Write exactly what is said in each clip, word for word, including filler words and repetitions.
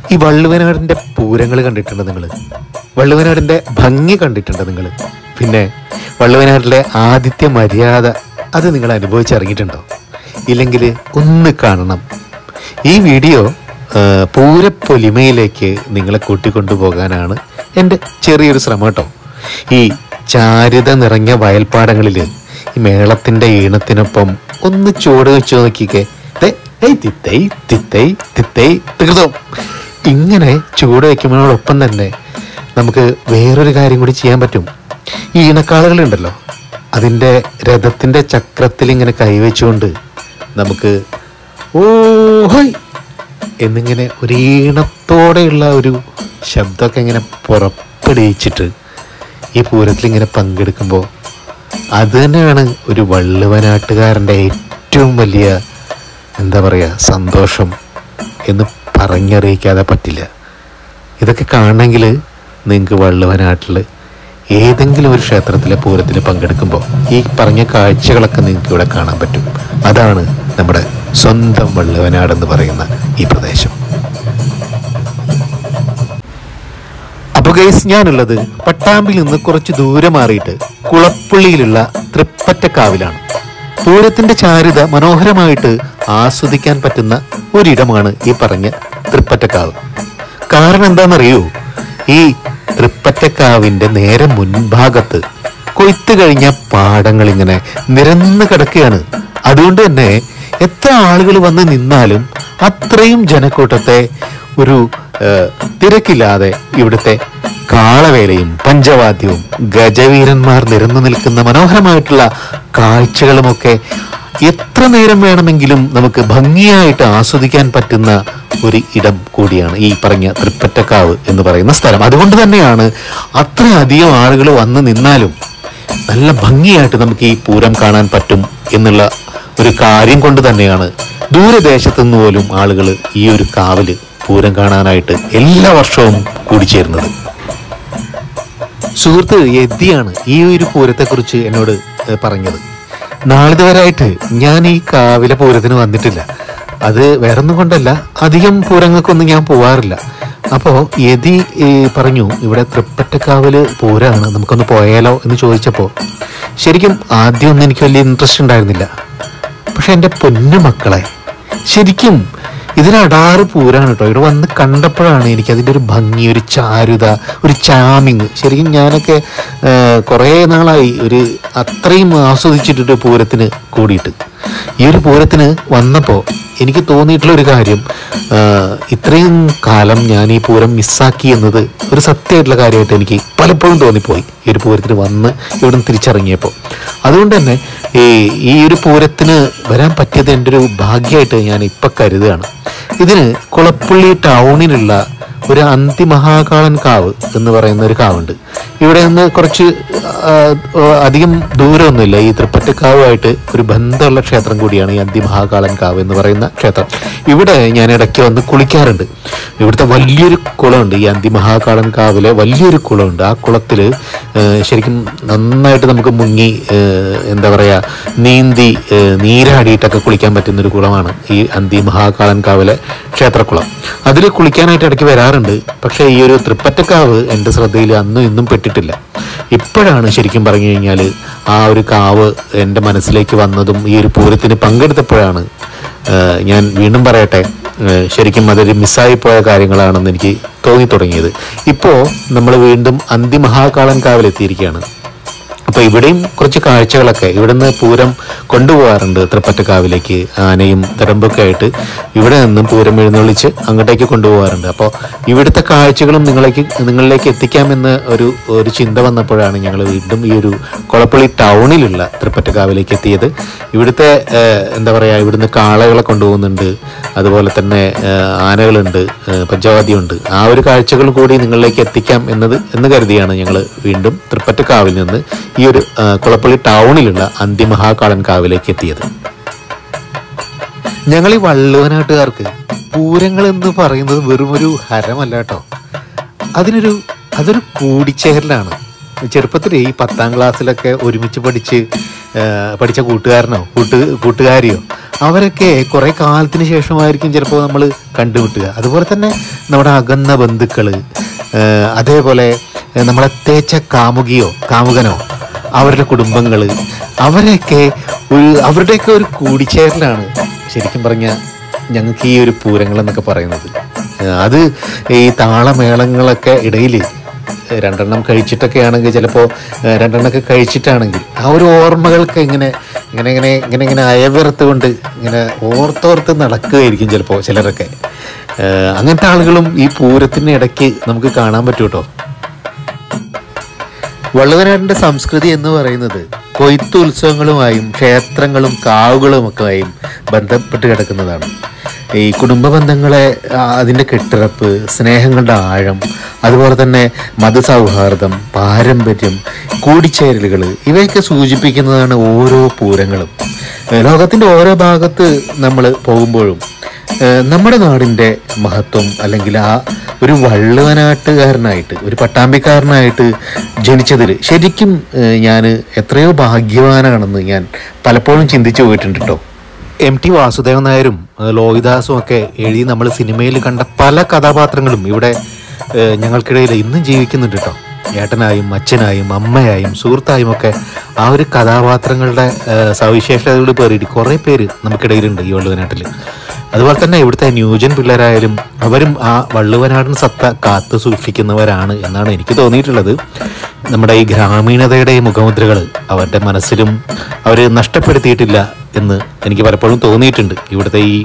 ഈ വള്ളുവനാടിൻ്റെ പൂരങ്ങൾ കണ്ടിട്ടുണ്ടോ നിങ്ങൾ? വള്ളുവനാടിൻ്റെ ഭംഗി കണ്ടിട്ടുണ്ടോ നിങ്ങൾ? പിന്നെ വള്ളുവനാടിലെ ആതിഥ്യ മര്യാദ അത് നിങ്ങൾ അനുഭവിച്ചിറങ്ങിയിട്ടുണ്ടോ? ഇല്ലെങ്കിൽ ഒന്ന് കാണണം. ഈ വീഡിയോ പൂരപ്പൊലിമയിലേക്ക് നിങ്ങളെ കൂട്ടിക്കൊണ്ടുപോകാനാണ് എൻ്റെ ചെറിയൊരു ശ്രമം കേട്ടോ. ഈ ചാരുത നിറഞ്ഞ വയൽപ്പാടങ്ങളിൽ ഈ മേളത്തിൻ്റെ ഈണത്തിനൊപ്പം ഒന്ന് ചുവട് വെച്ച് നോക്കിക്കേ. ഇങ്ങനെ ചൂട് വയ്ക്കുന്നതിനോടൊപ്പം തന്നെ നമുക്ക് വേറൊരു കാര്യം കൂടി ചെയ്യാൻ പറ്റും. ഈ ഈണക്കാളുകളുണ്ടല്ലോ, അതിൻ്റെ രഥത്തിൻ്റെ ചക്രത്തിൽ ഇങ്ങനെ കൈവച്ചുകൊണ്ട് നമുക്ക് ഓ ഹോയ് എന്നിങ്ങനെ ഒരു ഈണത്തോടെയുള്ള ഒരു ശബ്ദമൊക്കെ ഇങ്ങനെ പുറപ്പെടുവിച്ചിട്ട് ഈ പൂരത്തിൽ ഇങ്ങനെ പങ്കെടുക്കുമ്പോൾ അത് തന്നെയാണ് ഒരു വള്ളുവനാട്ടുകാരൻ്റെ ഏറ്റവും വലിയ എന്താ പറയുക സന്തോഷം എന്ന് പറഞ്ഞറിയിക്കാതെ പറ്റില്ല. ഇതൊക്കെ കാണണമെങ്കിൽ നിങ്ങൾക്ക് വള്ളുവനാട്ടിൽ ഏതെങ്കിലും ഒരു ക്ഷേത്രത്തിലെ പൂരത്തിൽ പങ്കെടുക്കുമ്പോൾ ഈ പറഞ്ഞ കാഴ്ചകളൊക്കെ നിങ്ങൾക്ക് ഇവിടെ കാണാൻ പറ്റും. അതാണ് നമ്മുടെ സ്വന്തം വള്ളുവനാടെന്ന് പറയുന്ന ഈ പ്രദേശം. അപ്പോൾ ഗൈസ്, ഞാനുള്ളത് പട്ടാമ്പിൽ നിന്ന് കുറച്ച് ദൂരെ മാറിയിട്ട് കുളപ്പുള്ളിയിലുള്ള തൃപ്പറ്റക്കാവിലാണ്. പൂരത്തിൻ്റെ ചാരുത മനോഹരമായിട്ട് ആസ്വദിക്കാൻ പറ്റുന്ന ഒരിടമാണ് ഈ പറഞ്ഞ തൃപ്പറ്റക്കാവ്. കാരണം എന്താണെന്നറിയോ? ഈ തൃപ്പറ്റക്കാവിൻ്റെ നേരെ മുൻഭാഗത്ത് കൊയ്ത്ത് കഴിഞ്ഞ പാടങ്ങൾ ഇങ്ങനെ നിരന്ന് കിടക്കുകയാണ്. അതുകൊണ്ട് തന്നെ എത്ര ആളുകൾ വന്ന് നിന്നാലും അത്രയും ജനക്കൂട്ടത്തെ ഒരു തിരക്കില്ലാതെ ഇവിടുത്തെ കാളവേലയും പഞ്ചവാദ്യവും ഗജവീരന്മാർ നിരന്നു നിൽക്കുന്ന മനോഹരമായിട്ടുള്ള കാഴ്ചകളുമൊക്കെ എത്ര നേരം വേണമെങ്കിലും നമുക്ക് ഭംഗിയായിട്ട് ആസ്വദിക്കാൻ പറ്റുന്ന ഒരു ഇടം കൂടിയാണ് ഈ പറഞ്ഞ തൃപ്പറ്റക്കാവ് എന്ന് പറയുന്ന സ്ഥലം. അതുകൊണ്ട് തന്നെയാണ് അത്രയധികം ആളുകൾ വന്ന് നിന്നാലും നല്ല ഭംഗിയായിട്ട് നമുക്ക് ഈ പൂരം കാണാൻ പറ്റും എന്നുള്ള ഒരു കാര്യം കൊണ്ട് തന്നെയാണ് ദൂരദേശത്തു നിന്ന് പോലും ആളുകൾ ഈ ഒരു കാവില് പൂരം കാണാനായിട്ട് എല്ലാ വർഷവും കൂടിച്ചേരുന്നത്. സുഹൃത്ത് യതിയാണ് ഈ ഒരു പൂരത്തെക്കുറിച്ച് എന്നോട് പറഞ്ഞത്. നാളിതുവരായിട്ട് ഞാൻ ഈ കാവിലെ പൂരത്തിന് വന്നിട്ടില്ല. അത് വേറൊന്നും കൊണ്ടല്ല, അധികം പൂരങ്ങൾക്കൊന്നും ഞാൻ പോവാറില്ല. അപ്പോൾ യതി പറഞ്ഞു ഇവിടെ തൃപ്പറ്റക്കാവില് പൂരമാണ്, നമുക്കൊന്ന് പോയാലോ എന്ന് ചോദിച്ചപ്പോൾ ശരിക്കും ആദ്യമൊന്നും എനിക്ക് വലിയ ഇൻട്രസ്റ്റ് ഉണ്ടായിരുന്നില്ല. പക്ഷെ എൻ്റെ പൊന്നു മക്കളെ, ശരിക്കും ഇതിനടാറ് പൂരാണ് കേട്ടോ. ഇവിടെ വന്ന് കണ്ടപ്പോഴാണ് എനിക്കതിൻ്റെ ഒരു ഭംഗി, ഒരു ചാരുത, ഒരു ചാമിങ്. ശരിക്കും ഞാനൊക്കെ കുറേ നാളായി ഒരു അത്രയും ആസ്വദിച്ചിട്ടൊരു പൂരത്തിന് കൂടിയിട്ട്. ഈ ഒരു പൂരത്തിന് വന്നപ്പോൾ എനിക്ക് തോന്നിയിട്ടുള്ള ഒരു കാര്യം, ഇത്രയും കാലം ഞാൻ ഈ പൂരം മിസ്സാക്കി എന്നത് ഒരു സത്യമായിട്ടുള്ള കാര്യമായിട്ട് എനിക്ക് പലപ്പോഴും തോന്നിപ്പോയി ഈ ഒരു പൂരത്തിന് വന്ന് ഇവിടെ നിന്ന് തിരിച്ചിറങ്ങിയപ്പോൾ. അതുകൊണ്ട് തന്നെ ഈ ഈ ഒരു പൂരത്തിന് വരാൻ പറ്റിയത് എൻ്റെ ഒരു ഭാഗ്യമായിട്ട് ഞാൻ ഇപ്പം കരുതുകയാണ്. ഇതിന് കുളപ്പുള്ളി ടൗണിലുള്ള ഒരു അന്തിമഹാകാളൻ കാവ് എന്ന് പറയുന്ന ഒരു കാവുണ്ട്. ഇവിടെ നിന്ന് കുറച്ച് അധികം ദൂരമൊന്നുമില്ല. ഈ തൃപ്പറ്റക്കാവുമായിട്ട് ഒരു ബന്ധമുള്ള ക്ഷേത്രം കൂടിയാണ് ഈ അന്തിമഹാകാളൻ കാവ് എന്ന് പറയുന്ന ക്ഷേത്രം. ഇവിടെ ഞാൻ ഇടയ്ക്ക് വന്ന് കുളിക്കാറുണ്ട്. ഇവിടുത്തെ വലിയൊരു കുളമുണ്ട്, ഈ അന്തിമഹാകാളൻ കാവിലെ വലിയൊരു കുളമുണ്ട്. ആ കുളത്തിൽ ശരിക്കും നന്നായിട്ട് നമുക്ക് മുങ്ങി എന്താ പറയുക നീന്തി നീരാടിയിട്ടൊക്കെ കുളിക്കാൻ പറ്റുന്നൊരു കുളമാണ് ഈ അന്തിമഹാകാളൻ കാവിലെ ക്ഷേത്രക്കുളം. അതിൽ കുളിക്കാനായിട്ട് ഇടയ്ക്ക് വരാറുണ്ട്. പക്ഷേ ഈ ഒരു തൃപ്പറ്റക്കാവ് എൻ്റെ ശ്രദ്ധയിൽ അന്നും ഇന്നും പെട്ടിട്ടില്ല. ഇപ്പോഴാണ് ശരിക്കും പറഞ്ഞു കഴിഞ്ഞാൽ ആ ഒരു കാവ് എൻ്റെ മനസ്സിലേക്ക് വന്നതും ഈ ഒരു പൂരത്തിന് പങ്കെടുത്തപ്പോഴാണ് ഞാൻ വീണ്ടും പറയട്ടെ, ശരിക്കും അതൊരു മിസ്സായിപ്പോയ കാര്യങ്ങളാണെന്ന് എനിക്ക് തോന്നി തുടങ്ങിയത്. ഇപ്പോൾ നമ്മൾ വീണ്ടും അന്തിമഹാകാളൻ കാവിലെത്തിയിരിക്കുകയാണ്. അപ്പോൾ ഇവിടെയും കുറച്ച് കാഴ്ചകളൊക്കെ ഇവിടുന്ന് പൂരം കൊണ്ടുപോകാറുണ്ട് തൃപ്പറ്റക്കാവിലേക്ക്. ആനയും തരമ്പൊക്കെ ആയിട്ട് ഇവിടെ നിന്നും പൂരം എഴുന്നള്ളിച്ച് അങ്ങോട്ടേക്ക് കൊണ്ടുപോകാറുണ്ട്. അപ്പോൾ ഇവിടുത്തെ കാഴ്ചകളും നിങ്ങളേക്ക് നിങ്ങളിലേക്ക് എത്തിക്കാമെന്ന് ഒരു ഒരു ചിന്ത വന്നപ്പോഴാണ് ഞങ്ങൾ വീണ്ടും ഈ ഒരു കുളപ്പള്ളി ടൗണിലുള്ള തൃപ്പറ്റക്കാവിലേക്ക് എത്തിയത്. ഇവിടുത്തെ എന്താ പറയുക, ഇവിടുന്ന് കാളകളെ കൊണ്ടുപോകുന്നുണ്ട്, അതുപോലെ തന്നെ ആനകളുണ്ട്, പഞ്ചവാദ്യമുണ്ട്. ആ ഒരു കാഴ്ചകൾ കൂടി നിങ്ങളിലേക്ക് എത്തിക്കാം എന്നത് എന്ന് കരുതിയാണ് ഞങ്ങൾ വീണ്ടും തൃപ്പറ്റക്കാവിൽ നിന്ന് ഈ ഒരു കുളപ്പള്ളി ടൗണിലുള്ള അന്തിമഹാകാളൻ കാവിലേക്ക് എത്തിയത്. ഞങ്ങൾ ഈ വള്ളുവനാട്ടുകാർക്ക് പൂരങ്ങൾ എന്ന് പറയുന്നത് വെറും ഒരു ഹരമല്ല കേട്ടോ. അതിനൊരു അതൊരു കൂടിച്ചേരലാണ്. ചെറുപ്പത്തിൽ ഈ പത്താം ക്ലാസ്സിലൊക്കെ ഒരുമിച്ച് പഠിച്ച് പഠിച്ച കൂട്ടുകാരനോ കൂട്ട് കൂട്ടുകാരിയോ അവരൊക്കെ കുറെ കാലത്തിന് ശേഷമായിരിക്കും ചിലപ്പോൾ നമ്മൾ കണ്ടുമുട്ടുക. അതുപോലെ തന്നെ നമ്മുടെ അകന്ന ബന്ധുക്കൾ, അതേപോലെ നമ്മളെ തേച്ച കാമുകിയോ കാമുകനോ അവരുടെ കുടുംബങ്ങൾ, അവരെയൊക്കെ ഒരു അവരുടെയൊക്കെ ഒരു കൂടിച്ചേരലാണ് ശരിക്കും പറഞ്ഞാൽ ഞങ്ങൾക്ക് ഈ ഒരു പൂരങ്ങൾ എന്നൊക്കെ പറയുന്നത്. അത് ഈ താളമേളങ്ങളൊക്കെ ഇടയിൽ രണ്ടെണ്ണം കഴിച്ചിട്ടൊക്കെ ആണെങ്കിൽ, ചിലപ്പോൾ രണ്ടെണ്ണമൊക്കെ കഴിച്ചിട്ടാണെങ്കിൽ ആ ഒരു ഓർമ്മകൾക്ക് ഇങ്ങനെ ഇങ്ങനെ ഇങ്ങനെ ഇങ്ങനെ ഇങ്ങനെ അയവിറത്ത് കൊണ്ട് ഇങ്ങനെ ഓർത്തോർത്ത് നടക്കുകയായിരിക്കും ചിലപ്പോൾ ചിലരൊക്കെ. അങ്ങനത്തെ ആളുകളും ഈ പൂരത്തിന് ഇടയ്ക്ക് നമുക്ക് കാണാൻ പറ്റും കേട്ടോ. വള്ളുവനാടിൻ്റെ സംസ്കൃതി എന്ന് പറയുന്നത് കൊയ്ത്ത് ഉത്സവങ്ങളുമായും ക്ഷേത്രങ്ങളും കാവുകളും ഒക്കെയായും ബന്ധപ്പെട്ട് കിടക്കുന്നതാണ്. ഈ കുടുംബ ബന്ധങ്ങളെ, അതിൻ്റെ കെട്ടുറപ്പ്, സ്നേഹങ്ങളുടെ ആഴം, അതുപോലെ തന്നെ മതസൗഹാർദ്ദം, പാരമ്പര്യം, കൂടിച്ചേരലുകൾ, ഇവയൊക്കെ സൂചിപ്പിക്കുന്നതാണ് ഓരോ പൂരങ്ങളും. ലോകത്തിൻ്റെ ഓരോ ഭാഗത്ത് നമ്മൾ പോകുമ്പോഴും നമ്മുടെ നാടിൻ്റെ മഹത്വം, അല്ലെങ്കിൽ ആ ഒരു വള്ളുവനാട്ടുകാരനായിട്ട്, ഒരു പട്ടാമ്പിക്കാരനായിട്ട് ജനിച്ചതിൽ ശരിക്കും ഞാൻ എത്രയോ ഭാഗ്യവാനാണെന്ന് ഞാൻ പലപ്പോഴും ചിന്തിച്ചു പോയിട്ടുണ്ട് കേട്ടോ. എം ടി വാസുദേവൻ നായരും ലോഹിദാസും ഒക്കെ എഴുതി നമ്മൾ സിനിമയിൽ കണ്ട പല കഥാപാത്രങ്ങളും ഇവിടെ ഞങ്ങൾക്കിടയിൽ ഇന്നും ജീവിക്കുന്നുണ്ട് കേട്ടോ. ഏട്ടനായും അച്ഛനായും അമ്മയായും സുഹൃത്തായും ഒക്കെ ആ ഒരു കഥാപാത്രങ്ങളുടെ സവിശേഷതകൾ പേറിയിട്ട് കുറേ പേര് നമുക്കിടയിലുണ്ട് ഈ വള്ളുവനാട്ടിൽ. അതുപോലെ തന്നെ ഇവിടുത്തെ ന്യൂജൻ പിള്ളേരായാലും അവരും ആ വള്ളുവനാടൻ സത്ത കാത്തു സൂക്ഷിക്കുന്നവരാണ് എന്നാണ് എനിക്ക് തോന്നിയിട്ടുള്ളത്. നമ്മുടെ ഈ ഗ്രാമീണതയുടെ മുഖമുദ്രകൾ അവരുടെ മനസ്സിലും അവർ നഷ്ടപ്പെടുത്തിയിട്ടില്ല എന്ന് എനിക്ക് പലപ്പോഴും തോന്നിയിട്ടുണ്ട്. ഇവിടുത്തെ ഈ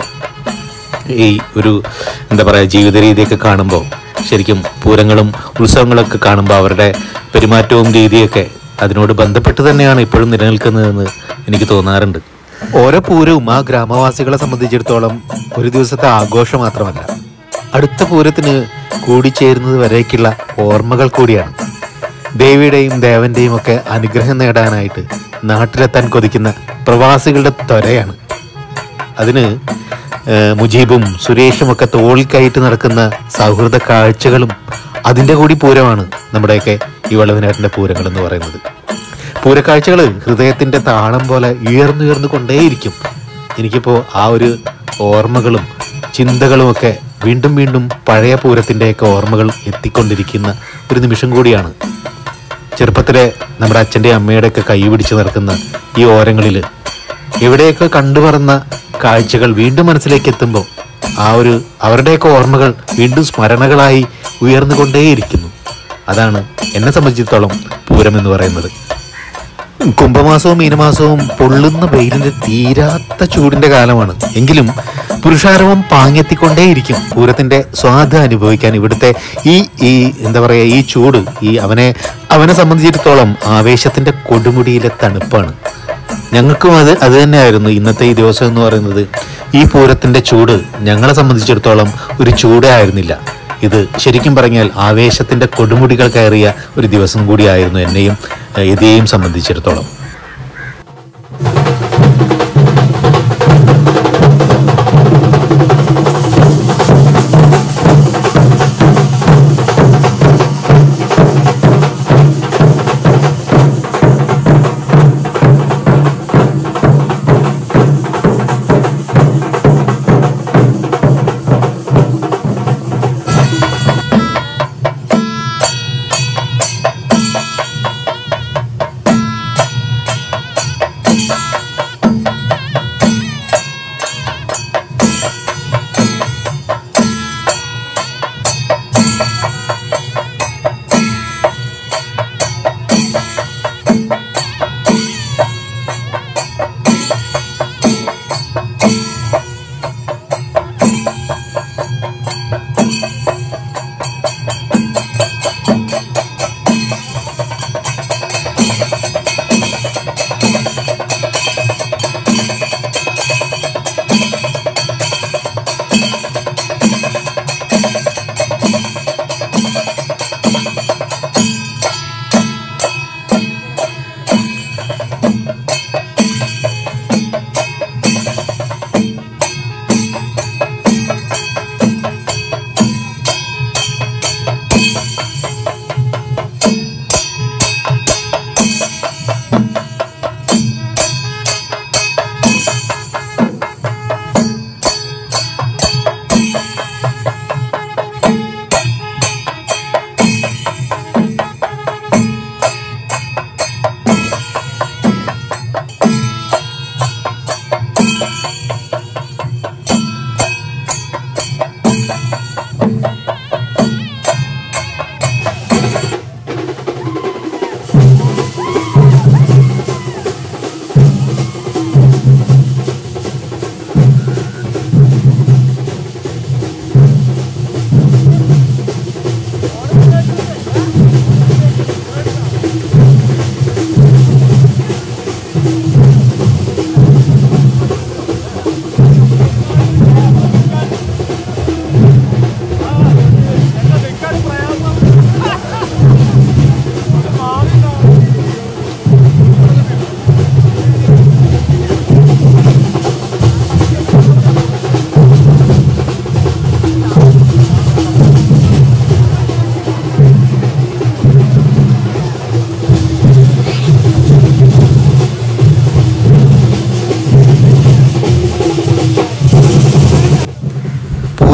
ഈ ഒരു എന്താ പറയുക ജീവിത രീതിയൊക്കെ കാണുമ്പോൾ, ശരിക്കും പൂരങ്ങളും ഉത്സവങ്ങളൊക്കെ കാണുമ്പോൾ അവരുടെ പെരുമാറ്റവും രീതിയൊക്കെ അതിനോട് ബന്ധപ്പെട്ട് തന്നെയാണ് ഇപ്പോഴും നിലനിൽക്കുന്നതെന്ന് എനിക്ക് തോന്നാറുണ്ട്. ഓരോ പൂരവും ആ ഗ്രാമവാസികളെ സംബന്ധിച്ചിടത്തോളം ഒരു ദിവസത്തെ ആഘോഷം മാത്രമല്ല, അടുത്ത പൂരത്തിന് കൂടിച്ചേരുന്നത് വരേക്കുള്ള ഓർമ്മകൾ കൂടിയാണ്. ദേവിയുടെയും ദേവന്റെയും ഒക്കെ അനുഗ്രഹം നേടാനായിട്ട് നാട്ടിലെത്താൻ കൊതിക്കുന്ന പ്രവാസികളുടെ ത്വരയാണ്. അതിന് മുജീബും സുരേഷും ഒക്കെ തോളിൽ കയറ്റി നടക്കുന്ന സൗഹൃദ കാഴ്ചകളും അതിൻ്റെ കൂടി പൂരമാണ് നമ്മുടെയൊക്കെ ഈ വള്ളുവനാട്ടിൻ്റെ പൂരങ്ങൾ എന്ന് പറയുന്നത്. പൂരക്കാഴ്ചകൾ ഹൃദയത്തിൻ്റെ താളം പോലെ ഉയർന്നുയർന്നു കൊണ്ടേയിരിക്കും. എനിക്കിപ്പോൾ ആ ഒരു ഓർമ്മകളും ചിന്തകളുമൊക്കെ വീണ്ടും വീണ്ടും പഴയ പൂരത്തിൻ്റെയൊക്കെ ഓർമ്മകൾ എത്തിക്കൊണ്ടിരിക്കുന്ന ഒരു നിമിഷം കൂടിയാണ്. ചെറുപ്പത്തിലെ നമ്മുടെ അച്ഛൻ്റെ അമ്മയുടെയൊക്കെ കൈ പിടിച്ച് നടക്കുന്ന ഈ ഓരങ്ങളിൽ എവിടെയൊക്കെ കണ്ടുപറന്ന കാഴ്ചകൾ വീണ്ടും മനസ്സിലേക്ക് എത്തുമ്പോൾ ആ ഒരു അവരുടെയൊക്കെ ഓർമ്മകൾ വീണ്ടും സ്മരണകളായി ഉയർന്നുകൊണ്ടേയിരിക്കുന്നു. അതാണ് എന്നെ സംബന്ധിച്ചിടത്തോളം പൂരം എന്ന് പറയുന്നത്. കുംഭമാസവും മീനമാസവും പൊള്ളുന്ന വെയിലിൻ്റെ തീരാത്ത ചൂടിൻ്റെ കാലമാണ്. എങ്കിലും പുരുഷാരവം പാങ്ങെത്തിക്കൊണ്ടേയിരിക്കും പൂരത്തിൻ്റെ സ്വാദ് അനുഭവിക്കാൻ. ഇവിടുത്തെ ഈ ഈ എന്താ പറയുക ഈ ചൂട് ഈ അവനെ അവനെ സംബന്ധിച്ചിടത്തോളം ആവേശത്തിൻ്റെ കൊടുമുടിയിലെ തണുപ്പാണ്. ഞങ്ങൾക്കും അത് അത് തന്നെയായിരുന്നു ഇന്നത്തെ ഈ ദിവസം എന്ന് പറയുന്നത്. ഈ പൂരത്തിൻ്റെ ചൂട് ഞങ്ങളെ സംബന്ധിച്ചിടത്തോളം ഒരു ചൂടേ ആയിരുന്നില്ല. ഇത് ശരിക്കും പറഞ്ഞാൽ ആവേശത്തിൻ്റെ കൊടുമുടികൾ കയറിയ ഒരു ദിവസം കൂടിയായിരുന്നു എന്നെയും എതിയെയും സംബന്ധിച്ചിടത്തോളം.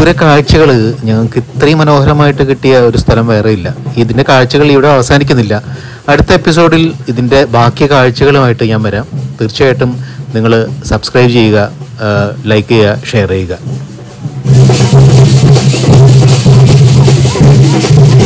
പൂര കാഴ്ചകൾ ഞങ്ങൾക്ക് ഇത്രയും മനോഹരമായിട്ട് കിട്ടിയ ഒരു സ്ഥലം വേറെ ഇല്ല. ഇതിൻ്റെ കാഴ്ചകൾ ഇവിടെ അവസാനിക്കുന്നില്ല. അടുത്ത എപ്പിസോഡിൽ ഇതിൻ്റെ ബാക്കി കാഴ്ചകളുമായിട്ട് ഞാൻ വരാം. തീർച്ചയായിട്ടും നിങ്ങൾ സബ്സ്ക്രൈബ് ചെയ്യുക, ലൈക്ക് ചെയ്യുക, ഷെയർ ചെയ്യുക.